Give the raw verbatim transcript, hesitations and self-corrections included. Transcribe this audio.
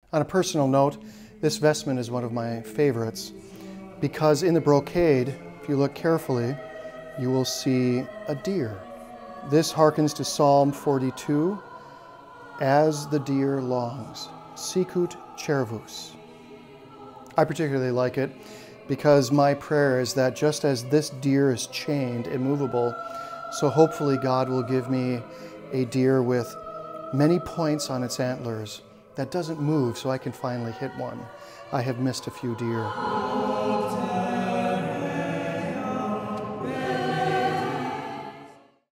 On a personal note, this vestment is one of my favorites because in the brocade, if you look carefully, you will see a deer. This harkens to Psalm forty-two, "As the deer longs, sicut cervus." I particularly like it because my prayer is that just as this deer is chained, immovable, so hopefully God will give me a deer with many points on its antlers that doesn't move so I can finally hit one. I have missed a few deer.